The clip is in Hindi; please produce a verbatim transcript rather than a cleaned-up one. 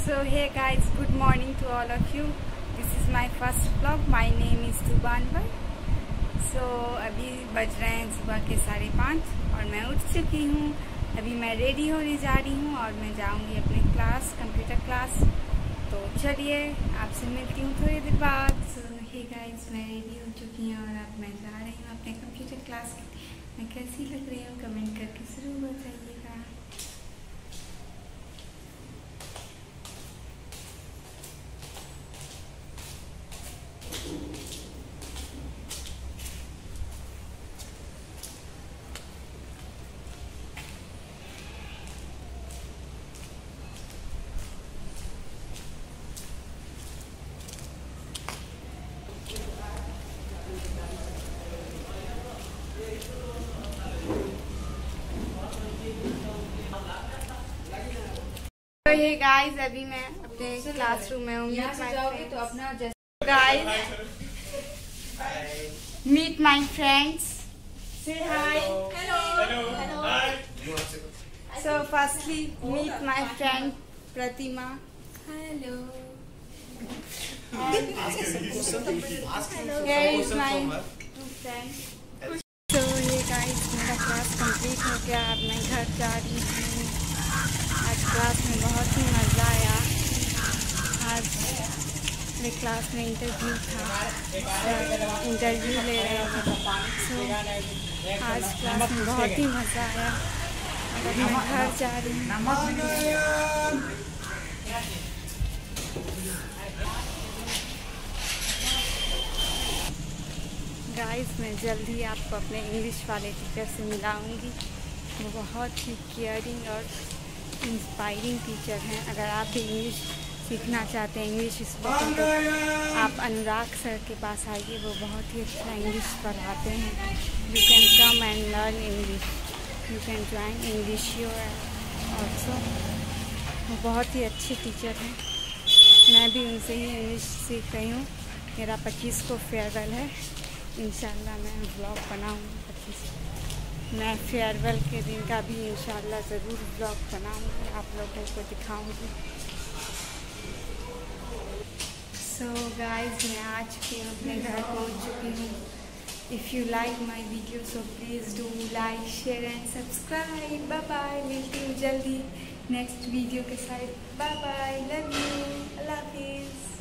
So hey guys, good morning to all of you. This is my first vlog. My name is Tuba. So अभी बज रहे हैं सुबह के साढ़े पाँच और मैं उठ चुकी हूँ। अभी मैं रेडी होने जा रही हूँ और मैं जाऊँगी अपने क्लास, कंप्यूटर क्लास। तो चलिए आपसे मिलती हूँ थोड़ी देर बाद। सो हे गाइस, मैं रेडी हो चुकी हूँ और अब मैं जा रही हूँ अपने कंप्यूटर क्लास। मैं कैसी लग रही हूँ कमेंट करके ज़रूर बताइएगा। तो ये गाइस, अभी मैं अपने क्लासरूम में हूँ। यहाँ से जाओगे तो अपना गाइस मीट माय फ्रेंड्स, से hi, hello hello. So firstly meet my friend Pratima, hello. Here is my two friends. So ये गाइस, मेरा क्लास कंप्लीट हो गया। अब मैं घर जा रही हूँ। आज क्लास में बहुत ही मज़ा आया। आज मेरे क्लास में इंटरव्यू था, इंटरव्यू ले रहे थे। so, आज क्लास में बहुत ही मज़ा आया। अब मैं घर जा रही हूँ। गाइस, मैं जल्दी आपको अपने इंग्लिश वाले टीचर से मिलाऊंगी। वो बहुत ही केयरिंग और इंस्पायरिंग टीचर हैं। अगर आप भी इंग्लिश सीखना चाहते हैं, इंग्लिश स्पीकिंग, तो आप अनुराग सर के पास आइए। वो बहुत ही अच्छा इंग्लिश पढ़ाते हैं। You can come and learn English, you can join English your also. वो बहुत ही अच्छे टीचर हैं। मैं भी उनसे ही इंग्लिश सीख रही हूँ। मेरा पच्चीस को फेयरवेल है। इंशाल्लाह मैं व्लॉग बनाऊँगी पच्चीस। मैं फेयरवेल के दिन का भी इंशाल्लाह ज़रूर व्लॉग बनाऊँगी, आप लोगों को दिखाऊँगी। सो गाइस, मैं आ चुकी हूँ, अपने घर पहुँच चुकी हूँ। If you like my video so please do like, share and subscribe. Bye bye, मिलती हूँ जल्दी नेक्स्ट वीडियो के साथ। बाय बाय, लव यू, अल्लाह हाफिज़।